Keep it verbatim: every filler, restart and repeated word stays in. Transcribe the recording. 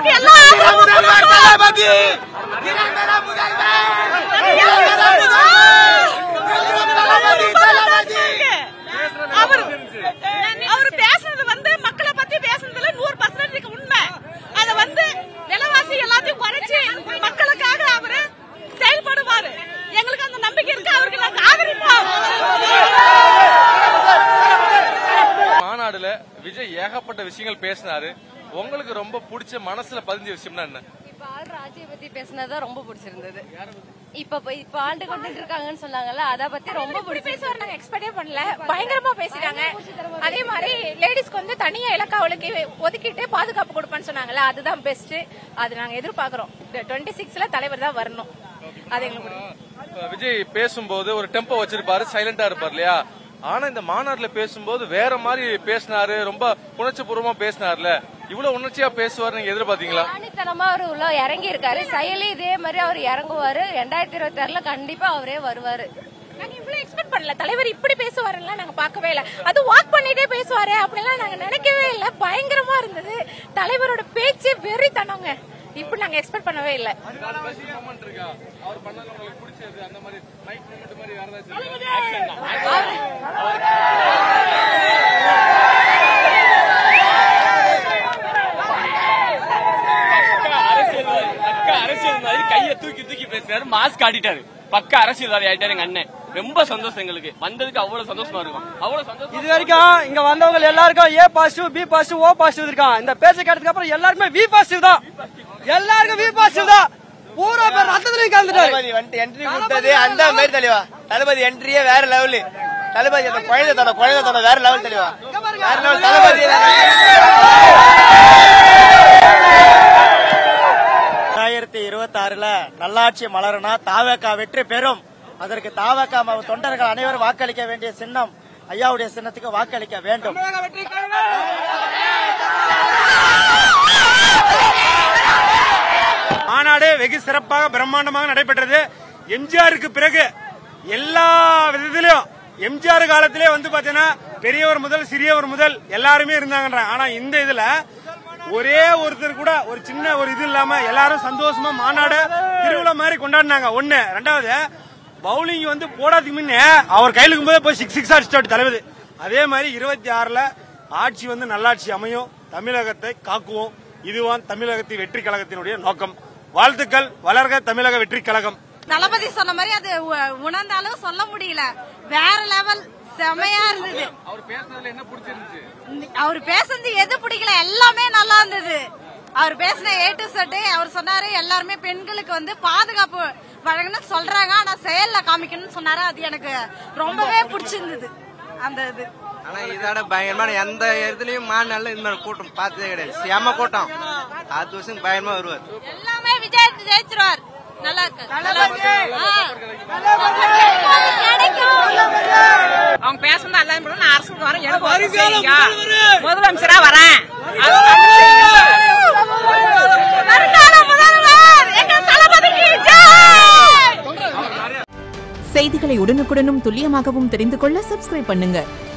அவருக்கு எல்லா தளபதி நிரந்தர முதல்வர் அவர் அவர் பேசுறது வந்து மக்களை பத்தி பேசுறதுல நூறு பர்சன்ட் உண்மை. அத வந்து விலைவாசி எல்லாத்தையும் குறைச்சு மக்களுக்காக அவரு செயல்படுவாரு. எங்களுக்கு அந்த நம்பிக்கை இருக்கு. அவருக்கு நாங்க ஆதரிப்போம். மாநாடுல விஜய் ஏகப்பட்ட விஷயங்கள் பேசினாரு. உங்களுக்கு ரொம்ப பிடிச்ச மனசுல பதிஞ்ச விஷயம்னா என்ன? இப்ப ஆள் ராஜியை பத்தி பேசினதான் ரொம்ப பிடிச்சிருந்தது. இப்ப இப்ப ஆண்டு கொண்டு இருக்காங்கன்னு சொன்னாங்கல்ல, அத பத்தி ரொம்ப பேசுவார். நாங்க எக்ஸ்பெக்டே பண்ணல. பயங்கரமா பேசிட்டாங்க. அதே மாதிரி லேடிஸ்க்கு வந்து தனியா இலக்காவளுக்கு ஒதுக்கிட்டு பாதுகாப்பு கொடுப்பான்னு சொன்னாங்கல்ல, அதுதான் பெஸ்ட். அது நாங்க எதிர்பார்க்கிறோம். டுவெண்ட்டி சிக்ஸ்ல தலைவர் தான் வரணும். அது எங்களுக்கு விஜய் பேசும்போது ஒரு டெம்போ வச்சிருப்பாரு, சைலண்டா இருப்பார் இல்லையா? ஆனா இந்த மாநாட்டுல பேசும்போது வேற மாதிரி பேசினாரு. ரொம்ப உணர்ச்சி பூர்வமா பேசினார்ல. இவ்வளவு உணர்ச்சியா பேசுவார் நீங்க எதிர்பார்த்தீங்களா? தனித்தனமா அவரு உள்ள இறங்கி இருக்காரு. செயலி இதே மாதிரி அவர் இறங்குவாரு. ரெண்டாயிரத்தி இருபத்தி ஆறுல கண்டிப்பா அவரே வருவாரு. நாங்க இவ்வளவு எக்ஸ்பெக்ட் பண்ணல. தலைவர் இப்படி பேசுவாருன்னா நாங்க பார்க்கவே இல்ல. அது வாக் பண்ணிட்டே பேசுவாரு அப்படிலாம் நாங்க நினைக்கவே இல்ல. பயங்கரமா இருந்தது. தலைவரோட பேச்சு வெறித்தனங்க. இப்படி நாங்க எக்ஸ்பெக்ட் பண்ணவே இல்ல. கைய தூக்கி தூக்கி பேசுறாரு. மாஸ்க் ஆடிட்டாரு. பக்க அரசியல்வாதி ஆயிட்டாரு எங்க அண்ணன். ரொம்ப சந்தோஷம் எங்களுக்கு. வந்ததுக்கு அவ்வளவு சந்தோஷமா இருக்கும். அவ்வளவு சந்தோஷம். இது வரைக்கும் இங்க வந்தவங்க எல்லாருக்கும் A positive, B positive, O positive இருக்கான். இந்த பேச்ச கேட்டதுக்கு அப்புறம் எல்லாருமே வி பாசிட்டிவ் தான். எல்லாருக்கும் வி பாசிட்டிவ் தான். பூரா பேர் ரத்தத்திலையும் கலந்துட்டாரு. தளபதி வந்து என்ட்ரி கொடுத்தது அந்த மாதிரி தெளிவா. தளபதி என்ட்ரியே வேற லெவலு. தளபதி அந்த குழந்தை தன குழந்தை தன வேற லெவல் தெளிவா. வேற லெவல் தளபதி. ரெண்டாயிரத்தி இருபத்தி ஆறுல நல்லாட்சி மலருனா தாவேகா வெற்றி பெறும். அதற்கு தாவேகா தொண்டர்கள் அனைவரும் வாக்களிக்க வேண்டிய சின்னம் ஐயாவுடைய சின்னத்துக்கு வாக்களிக்க வேண்டும். மாநாடு வெகு சிறப்பாக பிரம்மாண்டமாக நடைபெற்றது. எம்ஜிஆருக்கு பிறகு எல்லா விதத்திலும் எம்ஜிஆர் காலத்திலே வந்து பாத்தீங்கன்னா பெரியவர் முதல் சிறியவர் முதல் எல்லாருமே இருந்தாங்க. ஆனா இந்த இதுல ஒரே ஒருத்தர் கூட ஒரு சின்ன ஒரு இது இல்லாம எல்லாரும் சந்தோஷமா மாநாடு திருவிழா மாதிரி கொண்டாடினாங்க. ஒண்ணு. ரெண்டாவது பவுலிங் வந்து போடாதுக்கு முன்னே அவர் கையிலுக்கும் போது போய் சிக்ஸ் சிக்ஸ் அடிச்சு தளபதி. அதே மாதிரி இருபத்தி ஆறுல ஆட்சி வந்து நல்லாட்சி அமையும். தமிழகத்தை காக்குவோம். இதுவான் தமிழகத்தின் வெற்றி கழகத்தினுடைய நோக்கம். வாழ்த்துக்கள். வளர்க தமிழக வெற்றி கழகம். தளபதி சொன்ன மாதிரி அது உணர்ந்தாலும் சொல்ல முடியல. வேற லெவல் செமையா இருந்தது. அவர் பேசுனதுல என்ன பிடிச்சிருந்துச்சு? அவர் பேசுனது எது பிடிக்கல, எல்லாமே நல்லா இருந்தது. அவர் பேசின ஏ டு செட் அவர் சொன்னாரு. எல்லாருமே பெண்களுக்கு வந்து பாதுகாப்பு வழங்கணும்னு சொல்றாங்க, ஆனா செயல்ல காமிக்கணும்னு சொன்னாரு. அது எனக்கு ரொம்பவே பிடிச்சிருந்தது அந்த இது. ஆனா இதோட பயங்கரமான எந்த இடத்துலயும் மாநாடுல இந்த மாதிரி கூட்டம் பார்த்ததே கிடையாது. செம கூட்டம். அது வருஷம் பயங்கரமா வருவார். எல்லாமே விஜய் ஜெயிச்சிருவார். நல்லா இருக்கு. அவங்க பேசுறது எல்லாம் நான் அரசுக்கு வரேன். எனக்கு முதலமைச்சரா வரேன். செய்திகளை உடனுக்குடனும் துல்லியமாகவும் தெரிந்து கொள்ள சப்ஸ்கிரைப் பண்ணுங்க.